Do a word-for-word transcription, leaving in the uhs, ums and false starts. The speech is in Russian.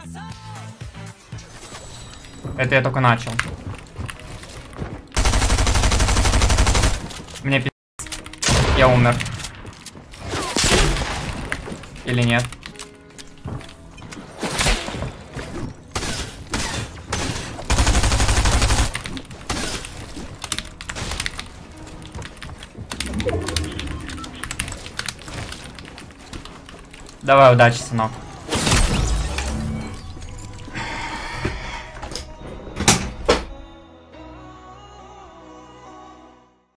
Это я только начал. Мне пи***ц. Я умер. Или нет? Давай, удачи, сынок.